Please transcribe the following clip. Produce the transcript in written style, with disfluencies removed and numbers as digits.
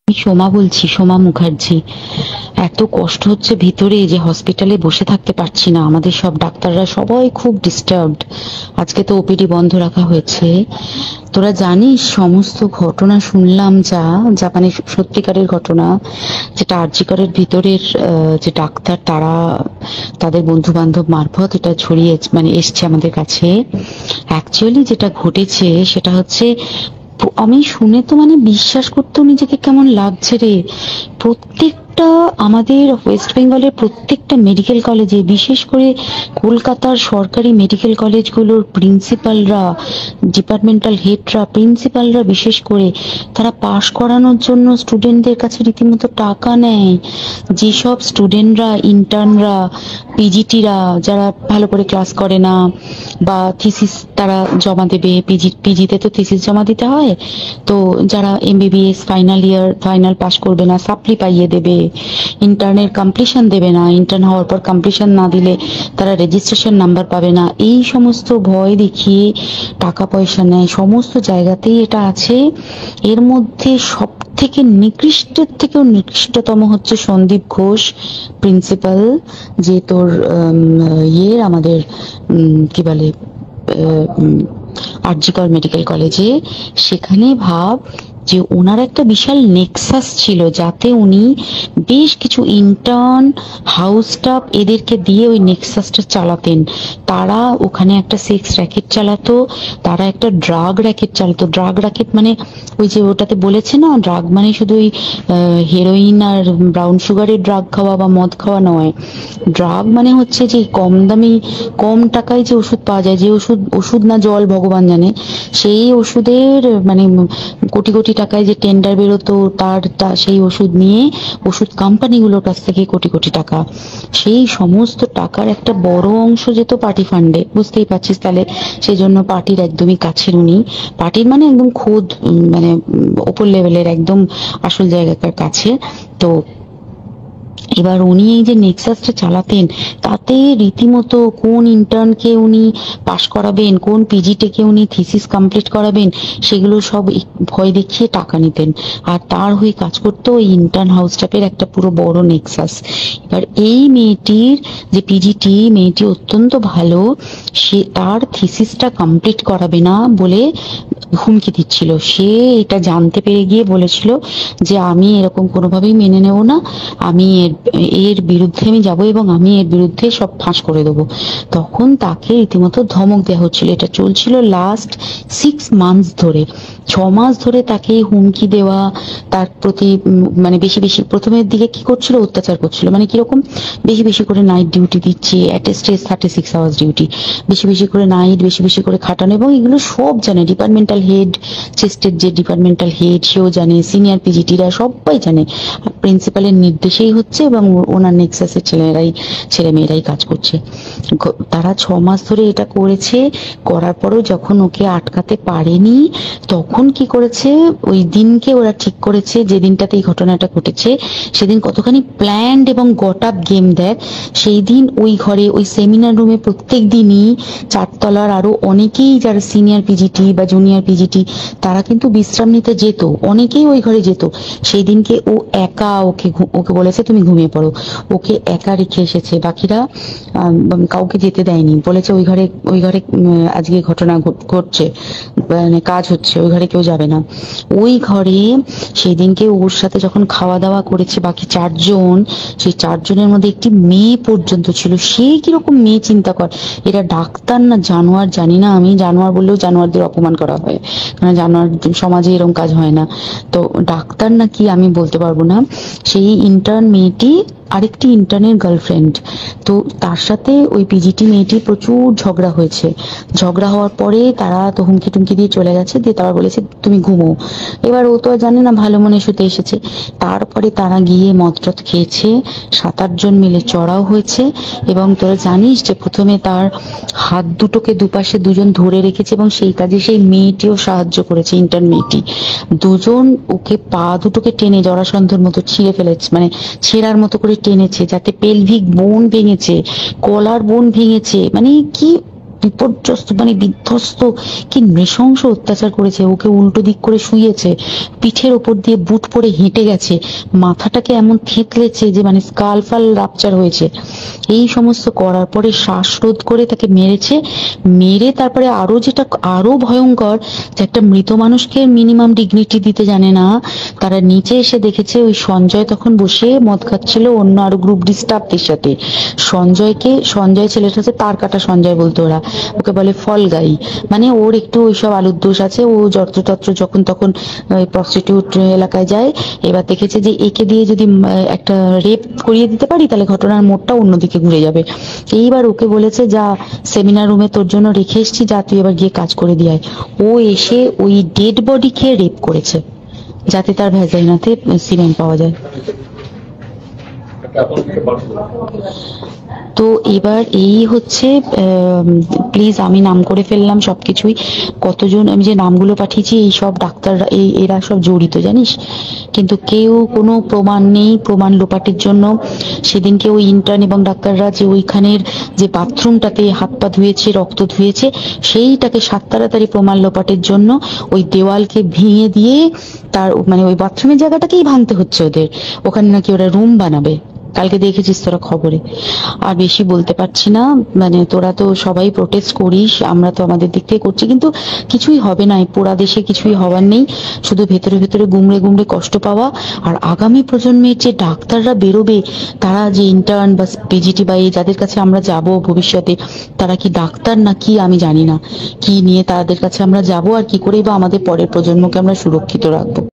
আমি সোমা বলছি, সোমা মুখার্জি। এত কষ্ট হচ্ছে ভিতরে যে হসপিটালে বসে থাকতে পারছি না, আমাদের সব ডাক্তাররা সবাই খুব ডিস্টার্বড। আজকে তো ওপিডি বন্ধ রাখা হয়েছে। তোরা জানিস সমস্ত ঘটনা শুনলাম, যা যা মানে সত্যিকারের ঘটনা, যেটা আরজি করের ভিতরের যে ডাক্তার তারা তাদের বন্ধু বান্ধব মারফত এটা ছড়িয়ে মানে এসছে আমাদের কাছে। অ্যাকচুয়ালি যেটা ঘটেছে সেটা হচ্ছে, আমি শুনে তো মানে বিশ্বাস করতেও নিজেকে কেমন লাগছে রে। প্রত্যেকটা আমাদের ওয়েস্ট বেঙ্গলের প্রত্যেকটা মেডিকেল কলেজে, বিশেষ করে কলকাতার সরকারি মেডিকেল কলেজগুলোর প্রিন্সিপালরা, ডিপার্টমেন্টাল হেডরা, প্রিন্সিপালরা বিশেষ করে, তারা পাশ করানোর জন্য স্টুডেন্টদের কাছে রীতিমতো টাকা নেয়। যেসব স্টুডেন্টরা, ইন্টার্নরা, পিজিটিরা যারা ভালো করে ক্লাস করে না বা থিসিস তারা জমা দেবে, পিজিতে তো থিসিস জমা দিতে হয়, তো যারা MBBS final year final pass করবে না সাপ্লি পাইয়ে দেবে, ইন্টার্নের কমপ্লিশন দেবে না, ইন্টার্ন হওয়ার পর কমপ্লিশন না দিলে তারা রেজিস্ট্রেশন নাম্বার পাবে না, এই সমস্ত ভয় দেখিয়ে টাকা পয়সা নেয়। সমস্ত জায়গাতেই এটা আছে। এর মধ্যে সব থেকে নিকৃষ্টের থেকেও নিকৃষ্টতম হচ্ছে সন্দীপ ঘোষ, প্রিন্সিপাল, যে তোর আমাদের কি বলে আরজি কর মেডিকেল কলেজে। সেখানে ভাব যে ওনার একটা বিশাল নেক্সাস ছিল, যাতে উনি বেশ কিছু ইন্টার্ন, হাউস স্টাফ এদেরকে দিয়ে ওই নেক্সাসটা চালাতেন। তারা ওখানে একটা সেক্স র্যাকেট চালাতো, তারা একটা ড্রাগ র্যাকেট চালাতো। ড্রাগ র্যাকেট মানে ওই যে ওটাতে বলেছে না, ড্রাগ মানে শুধু ওই হেরোইন আর ব্রাউন সুগারের ড্রাগ খাওয়া বা মদ খাওয়া নয়। ড্রাগ মানে হচ্ছে যে কম দামি, কম টাকায় যে ওষুধ পাওয়া যায়, যে ওষুধ, ওষুধ না জল ভগবান জানে, সেই ওষুধের মানে কোটি কোটি টাকায় যে টেন্ডার বেরোতো, সেই ওষুধ নিয়ে ওষুধ কোম্পানিগুলোর কাছ থেকে কোটি কোটি টাকা, সেই সমস্ত টাকার একটা বড় অংশ যেত পার্টি ফান্ডে। বুঝতেই পারছিস তাহলে। সেই জন্য পার্টির একদমই কাছের উনি, পার্টির মানে একদম খোদ মানে ওপর লেভেলের একদম আসল জায়গাকার কাছে। তো এবার উনি এই যে নেক্সাসটা চালাতেন, তাতে রীতিমতো কোন ইন্টার্নকে উনি পাশ করাবেন, কোন পিজিটিকে উনি থিসিস কমপ্লিট করাবেন, সেগুলো সব ভয় দেখিয়ে টাকা নিতেন। আর তার হয়ে কাজ করতো ওই ইন্টার্ন হাউস স্টাফের একটা পুরো বড় নেক্সাস। এবার এই মেয়েটির যে পিজিটি, মেয়েটি অত্যন্ত ভালো, সে তার থিসিসটা কমপ্লিট করাবে না বলে হুমকি দিচ্ছিল। সে এটা জানতে পেরে গিয়ে বলেছিল যে আমি এরকম কোনোভাবেই মেনে নেব না, আমি এর বিরুদ্ধে আমি যাব এবং আমি এর বিরুদ্ধে সব ফাঁস করে দেবো। তখন তাকে রীতিমতো ধমক দেওয়া হচ্ছিল। এটা চলছিল লাস্ট 6 মান্থস ধরে, 6 মাস ধরে তাকে হুমকি দেওয়া, তার প্রতি মানে বেশি বেশি প্রথমের দিকে কি করছিল, অত্যাচার করছিল। মানে কিরকম, বেশি বেশি করে নাইট ডিউটি দিচ্ছে, at a stress 36 hours duty, বেশি বেশি করে নাইট, বেশি বেশি করে খাটানো। এবং এগুলো সব জানে ডিপার্টমেন্টাল হেড, চেস্টের যে ডিপার্টমেন্টাল হেড সেও জানে, সিনিয়র পিজিটিরা সবাই জানে। প্রিন্সিপালের নির্দেশেই হচ্ছে এবং ওনার নেক্সাসের ছেলে মেয়েরাই কাজ করছে। তারা 6 মাস ধরে এটা করেছে। করার পরও যখন ওকে আটকাতে পারেনি, তখন কি করেছে, ওই দিনকে ওরা ঠিক করেছে, যে দিনটাতে এই ঘটনাটা ঘটেছে সেদিন কতখানি প্ল্যান্ড এবং গট আপ গেম দেখ। সেই দিন ওই ঘরে, ওই সেমিনার রুমে প্রত্যেক দিনই 4 তলার আরো অনেকেই যারা সিনিয়র পিজিটি বা জুনিয়র পিজিটি তারা কিন্তু বিশ্রাম নিতে যেত, অনেকেই ওই ঘরে যেত। সেই দিনকে ও একা, ওকে ওকে বলেছে তুমি ঘুমিয়ে পড়ো, ওকে একা রেখে এসেছে। বাকিরা কাউকে যেতে দেয়নি, বলেছে ওই ঘরে আজকে ঘটনা ঘটছে, মানে কাজ হচ্ছে, ওই ঘরে কেউ যাবে না। ওই ঘরে সেই দিনকে ওর সাথে যখন খাওয়া দাওয়া করেছে বাকি 4 জন, সেই 4 জনের মধ্যে একটি মেয়ে পর্যন্ত ছিল। সে কিরকম মেয়ে চিন্তা কর, এরা ডাক্তার না জানোয়ার জানি না, আমি জানোয়ার বললেও জানোয়ারদের অপমান করা হয়, কারণ জানোয়ার সমাজে এরকম কাজ হয় না। তো ডাক্তার না কি আমি বলতে পারবো না। সেই ইন্টার্ন মেয়েটি আরেকটি ইন্টার্নের গার্লফ্রেন্ড, তো তার সাথে ওই পিজিটি মেয়েটি প্রচুর ঝগড়া হয়েছে। ঝগড়া হওয়ার পরে তারা তো হুমকি টুমকি দিয়ে চলে গেছে, দিয়ে তারা বলেছে তুমি ঘুমো। এবার ও তো আর জানে না, ভালো মনে শুতে এসেছে। তারপরে তারা গিয়ে মদ টদ খেয়েছে, 7-8 জন মিলে চড়াও হয়েছে। এবং তোরা জানিস যে প্রথমে তার হাত দুটোকে দুপাশে 2 জন ধরে রেখেছে এবং সেই কাজে সেই মেয়েটিও সাহায্য করেছে, ইন্টার্ন মেয়েটি। 2 জন ওকে পা দুটোকে টেনে জরাসন্ধের মতো ছিঁড়ে ফেলেছে, মানে ছেঁড়ার মতো করে টেনেছে, যাতে পেলভিক বোন ভেঙেছে, কলার বোন ভেঙেছে। মানে কি বিপর্যস্ত মানে বিধ্বস্ত, কি নৃশংস অত্যাচার করেছে। ওকে উল্টো দিক করে শুইয়েছে, পিঠের ওপর দিয়ে বুট পরে হেঁটে গেছে, মাথাটাকে এমন থেতলেছে যে মানে স্কাল ফাল রাপচার হয়েছে। এই সমস্ত করার পরে শ্বাসরোধ করে তাকে মেরেছে। মেরে তারপরে আরো যেটা আরো ভয়ঙ্কর, যে একটা মৃত মানুষকে মিনিমাম ডিগনিটি দিতে জানে না, তারা নিচে এসে দেখেছে ওই সঞ্জয় তখন বসে মদ খাচ্ছিল অন্য আরো গ্রুপ ডি স্টাফদের সাথে। সঞ্জয় ছেলেটা হচ্ছে তার কাটা সঞ্জয় বলতো ওরা, ওকে বলে ফল গাই, মানে ওর একটু ওইসব আলুর দোষ আছে। ও যত্রতত্র যখন তখন প্রস্টিটিউট এলাকায় যায়। এবার দেখেছে যে একে দিয়ে যদি একটা রেপ করিয়ে দিতে পারি তাহলে ঘটনার মোড়টা অন্যদিকে ঘুরে যাবে। এইবার ওকে বলেছে, যা সেমিনার রুমে তোর জন্য রেখে এসছি, যা তুই এবার গিয়ে কাজ করে দিয়ে আয়। ও এসে ওই ডেড বডি খেয়ে রেপ করেছে যাতে তার ভ্যাজাইনাতে সিমেন্ট পাওয়া যায়। তো এবার এই হচ্ছে, প্লিজ আমি নাম করে ফেললাম সবকিছুই, কতজন আমি যে নামগুলো পাঠিয়েছি এই সব ডাক্তাররা, এরা সব জড়িত জানিস, কিন্তু কেউ কোনো প্রমাণ নেই। প্রমাণ লোপাটের জন্য সেদিনকে ওই ইন্টার্ন এবং ডাক্তাররা যে ওইখানের যে বাথরুমটাতে হাত পা ধুয়েছে, রক্ত ধুয়েছে, সেইটাকে তাড়াতাড়ি প্রমাণ লোপাটের জন্য ওই দেওয়ালকে ভেঙে দিয়ে তার মানে ওই বাথরুমের জায়গাটাকেই ভাঙতে হচ্ছে ওদের। ওখানে নাকি ওরা রুম বানাবে, কালকে দেখেছিস তোরা খবরে। আর বেশি বলতে পারছি না, মানে তোরা তো সবাই প্রোটেস্ট করিস, আমরা তো আমাদের দিক থেকে করছি, কিন্তু কিছুই হবে না। এই পোড়া দেশে কিছুই হবার নেই, শুধু ভেতরে ভেতরে গুমড়ে গুমড়ে কষ্ট পাওয়া। আর আগামী প্রজন্মের যে ডাক্তাররা বেরোবে, তারা যে ইন্টার্ন বা পিজিটি বা যাদের কাছে আমরা যাব ভবিষ্যতে, তারা কি ডাক্তার না কি আমি জানি না, কি নিয়ে তাদের কাছে আমরা যাব আর কি করে বা আমাদের পরের প্রজন্মকে আমরা সুরক্ষিত রাখবো।